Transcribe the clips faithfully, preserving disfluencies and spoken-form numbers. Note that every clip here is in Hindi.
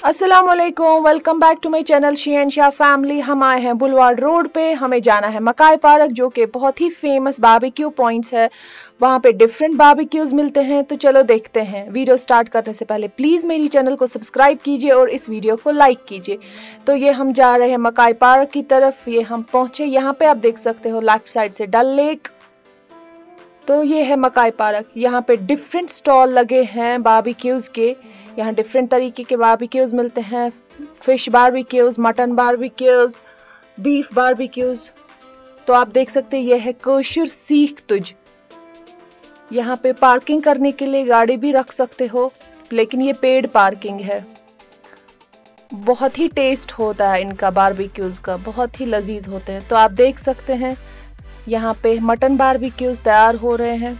अस्सलामुअलैकुम, welcome back to my channel शियनशाह फैमिली। हम आए हैं बुलवार्ड रोड पे। हमें जाना है मकाई पार्क, जो कि बहुत ही फेमस बारबेक्यू पॉइंट्स है। वहाँ पे डिफरेंट बारबेक्यूज मिलते हैं। तो चलो देखते हैं। वीडियो स्टार्ट करने से पहले प्लीज मेरी चैनल को सब्सक्राइब कीजिए और इस वीडियो को लाइक कीजिए। तो ये हम जा रहे हैं मकाई पार्क की तरफ। ये हम पहुंचे। यहाँ पे आप देख सकते हो लेफ्ट साइड से डल लेक। तो ये है मकाई पार्क। यहाँ पे डिफरेंट स्टॉल लगे हैं बारबेक्यूज के। यहाँ डिफरेंट तरीके के बारबेक्यूज मिलते हैं। Fish barbecues, mutton barbecues, beef barbecues. तो आप देख सकते हैं ये है कोशर सीख तुझ। यहाँ पे पार्किंग करने के लिए गाड़ी भी रख सकते हो, लेकिन ये पेड पार्किंग है। बहुत ही टेस्ट होता है इनका बारबेक्यूज का, बहुत ही लजीज होते हैं। तो आप देख सकते हैं यहाँ पे मटन बारबेक्यूज तैयार हो रहे हैं।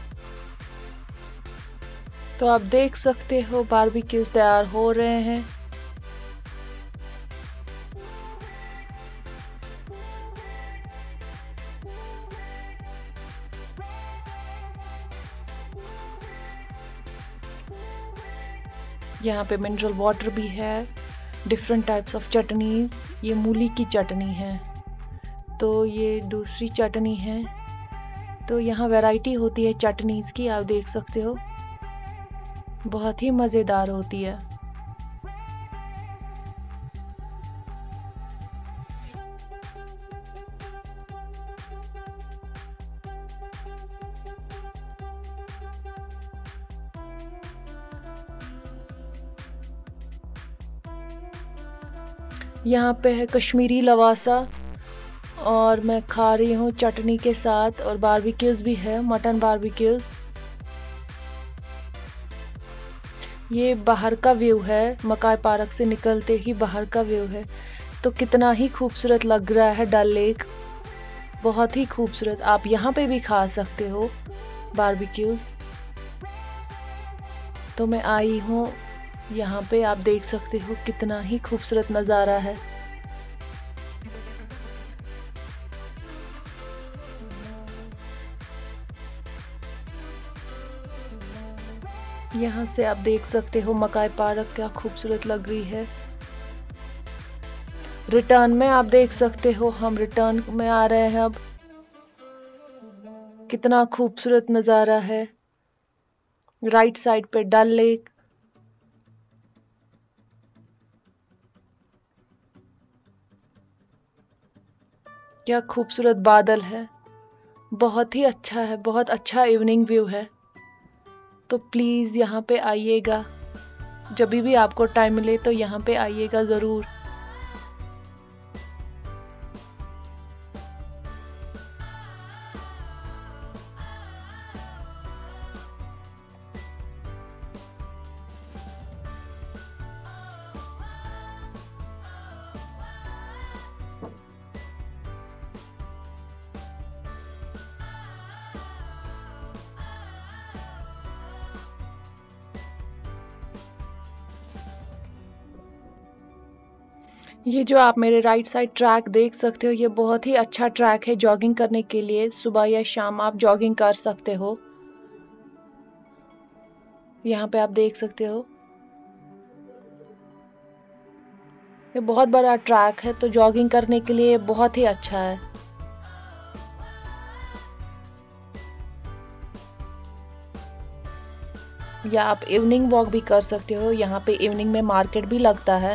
तो आप देख सकते हो बारबेक्यूज तैयार हो रहे हैं। यहाँ पे मिनरल वाटर भी है, डिफरेंट टाइप्स ऑफ चटनीज। ये मूली की चटनी है, तो ये दूसरी चटनी है। तो यहाँ वैरायटी होती है चटनीज की, आप देख सकते हो, बहुत ही मजेदार होती है। यहाँ पे है कश्मीरी लवासा और मैं खा रही हूँ चटनी के साथ। और बारबेक्यूज भी है, मटन बारबेक्यूज। ये बाहर का व्यू है, मकाई पार्क से निकलते ही बाहर का व्यू है। तो कितना ही खूबसूरत लग रहा है डल लेक, बहुत ही खूबसूरत। आप यहाँ पे भी खा सकते हो बारबेक्यूज। तो मैं आई हूँ यहाँ पे, आप देख सकते हो कितना ही खूबसूरत नज़ारा है। यहाँ से आप देख सकते हो मकाई पार्क क्या खूबसूरत लग रही है। रिटर्न में आप देख सकते हो, हम रिटर्न में आ रहे हैं अब। कितना खूबसूरत नज़ारा है। राइट साइड पे डल लेक। क्या खूबसूरत बादल है, बहुत ही अच्छा है, बहुत अच्छा इवनिंग व्यू है। तो प्लीज़ यहाँ पे आइएगा, जब भी आपको टाइम मिले तो यहाँ पे आइएगा ज़रूर। ये जो आप मेरे राइट साइड ट्रैक देख सकते हो, ये बहुत ही अच्छा ट्रैक है जॉगिंग करने के लिए। सुबह या शाम आप जॉगिंग कर सकते हो। यहाँ पे आप देख सकते हो ये बहुत बड़ा ट्रैक है, तो जॉगिंग करने के लिए बहुत ही अच्छा है। या आप इवनिंग वॉक भी कर सकते हो। यहाँ पे इवनिंग में मार्केट भी लगता है,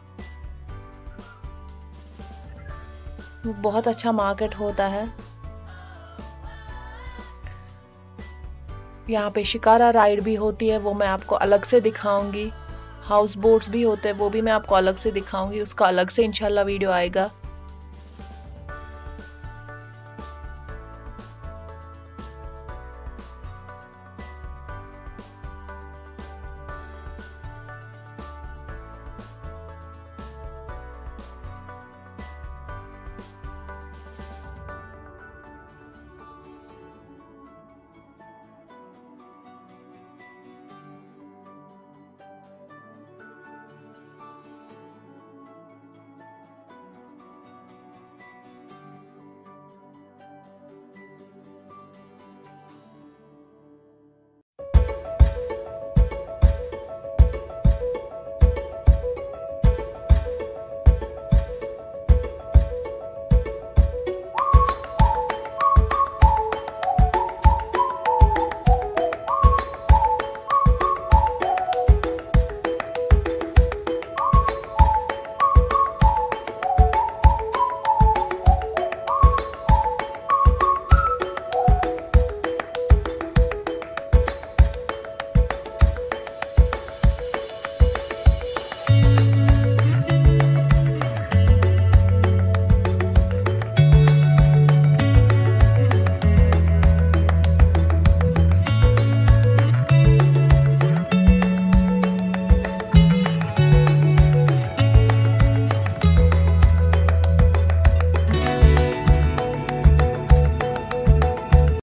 बहुत अच्छा मार्केट होता है। यहाँ पे शिकारा राइड भी होती है, वो मैं आपको अलग से दिखाऊंगी। हाउस बोट्स भी होते हैं, वो भी मैं आपको अलग से दिखाऊंगी, उसका अलग से इंशाल्लाह वीडियो आएगा।